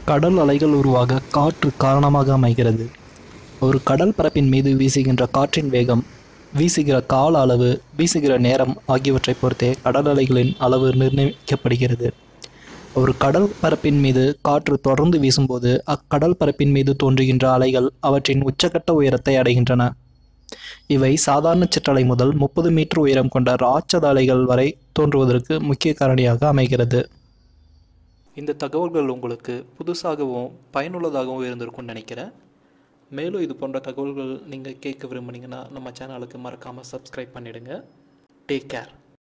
கடல் அலைகள் உருவாக காற்று காரணமாக அமைகிறது. ஒரு கடல் பரப்பின் மீது வீசுகின்ற காற்றின் வேகம், வீசுகிற கால அளவு, வீசுகிற நேரம் ஆகியவற்றை பொறுத்தே கடல் அலைகளின் அளவு நிர்ணயிக்கப்படுகிறது. ஒரு கடல் பரப்பின் மீது காற்று தொடர்ந்து வீசும்போது அக்கடல் பரப்பின் மீது தோன்றுகின்ற அலைகள் அவற்றின் உச்சக்கட்ட உயரத்தை அடைகின்றன. இவை சாதாரண சிற்றலை முதல் 30 மீட்டர் உயரம் கொண்ட ராட்சத அலைகள் வரை தோன்றுவதற்கு முக்கிய காரணியாக அமைகிறது. இந்த தகவல்கள் உங்களுக்கு புதுசாகவும் பயனுள்ளதாகவும் இருந்திருக்கும்னு நினைக்கிறேன். மேலும் இது போன்ற தகவல்கள் நீங்கள் கேட்க விரும்புனீங்கன்னா நம்ம சேனலுக்கு மறக்காமல் சப்ஸ்கிரைப் பண்ணிடுங்க. Take care.